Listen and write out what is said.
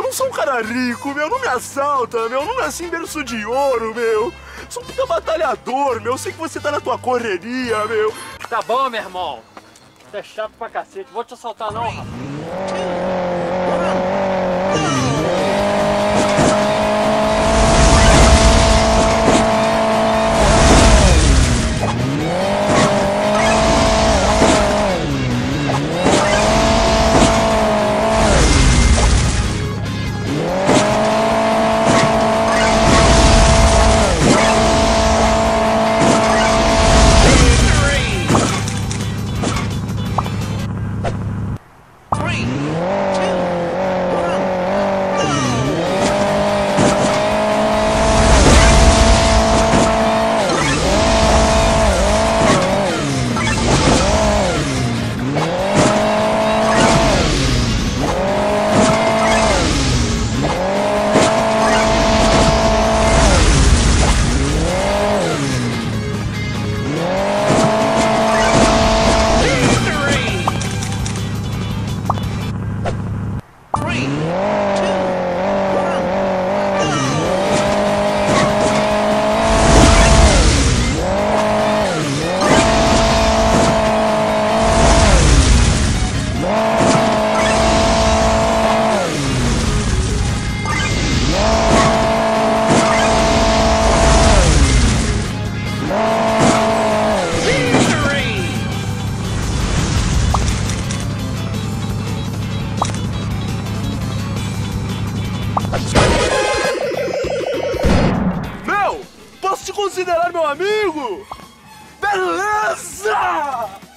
não sou um cara rico, meu. Não me assalta, meu. Não nasci em berço de ouro, meu. Sou um puta batalhador, meu. Sei que você tá na tua correria, meu. Tá bom, meu irmão. Você é chato pra cacete. Vou te assaltar não, rapaz. Meu, posso te considerar meu amigo? Beleza!